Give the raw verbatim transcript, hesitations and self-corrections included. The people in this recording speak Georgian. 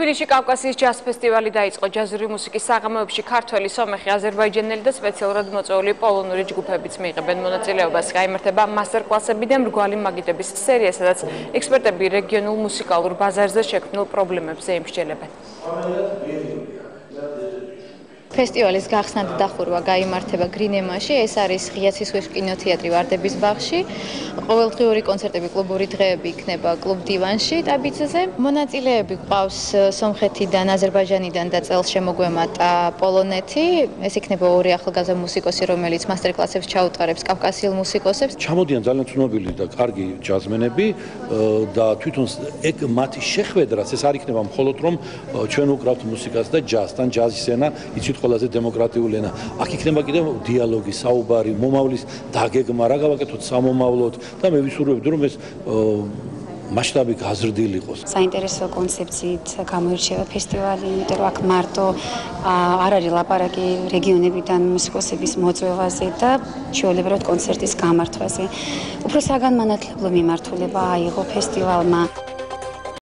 თბილისში კავკასიის ჯაზ ფესტივალი დაიწყო. ჯაზური მუსიკის საღამოებში ქართველი, სომეხი, აზერბაიჯანელი და სპეციალურად მოწვეული პოლონური ჯგუფებიც მიიღებენ მონაწილეობას. გაიმართება მასტერ-კლასები და მრგვალი მაგიდების სერია, სადაც ექსპერტები რეგიონულ მუსიკალურ ბაზარზე შექმნილ პრობლემებზე იმსჯელებენ. ფესტივალის გახსნა და დახურვა გაიმართება გრინემაში, ეს არის ღია ცისხლის კინოთეატრი ვარდების ბაღში. ყოველდღიური კონცერტები, კლუბური დღეები იქნება კლუბ დივანში ტაბიძეზე. მონაწილეები გვყავს სომხეთიდან, აზერბაიჯანიდან და წელს შემოგვემატა პოლონეთი. ეს იქნება ორი ახალგაზრდა მუსიკოსი, რომელიც მასტერ-კლასებს ჩაუტარებს კავკასიელ მუსიკოსებს. ჩამოდიან ძალიან ცნობილი და კარგი ჯაზმენები და თვითონ ეგ მათი შეხვედრაც ეს არ იქნება მხოლოდ რომ ჩვენ უკრავთ მუსიკას და ჯაზთან, ჯაზის ენა იცით ყველაზე დემოკრატიული ენა. აქ იქნება კიდევ დიალოგი, საუბარი, მომავლის დაგეგმა, რა გავაკეთოთ სამომავლოდ და მე ვისურვებდი რომ ეს მასშტაბი გაზრდილი იყოს. საინტერესო კონცეფციით გამოირჩევა ფესტივალი, იმიტომ რომ აქ მარტო არ არის ლაპარაკი რეგიონებიდან მუსიკოსების მოწვევაზე და ჩვეულებრივად კონცერტის გამართვაზე. უფრო საგანმანათლებლო მიმართულება აიღო ფესტივალმა.